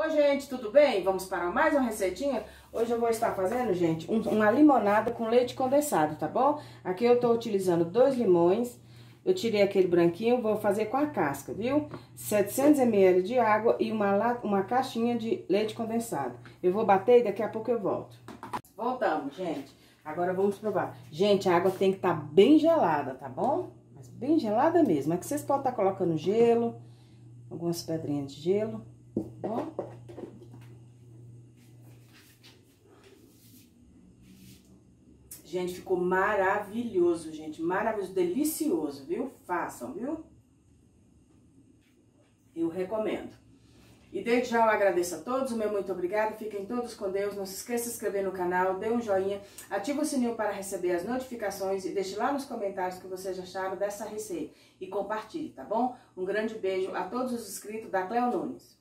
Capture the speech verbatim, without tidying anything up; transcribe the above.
Oi, gente, tudo bem? Vamos para mais uma receitinha? Hoje eu vou estar fazendo, gente, um, uma limonada com leite condensado, tá bom? Aqui eu tô utilizando dois limões, eu tirei aquele branquinho, vou fazer com a casca, viu? setecentos mililitros de água e uma, uma caixinha de leite condensado. Eu vou bater e daqui a pouco eu volto. Voltamos, gente. Agora vamos provar. Gente, a água tem que estar bem gelada, tá bom? Mas bem gelada mesmo. É que vocês podem estar colocando gelo, algumas pedrinhas de gelo. Ó. Gente, ficou maravilhoso, gente. Maravilhoso, delicioso, viu? Façam, viu? Eu recomendo. E desde já eu agradeço a todos, o meu muito obrigado. Fiquem todos com Deus. Não se esqueça de se inscrever no canal, dê um joinha, ativa o sininho para receber as notificações e deixe lá nos comentários o que vocês acharam dessa receita. E compartilhe, tá bom? Um grande beijo a todos os inscritos da Cleo Nunes.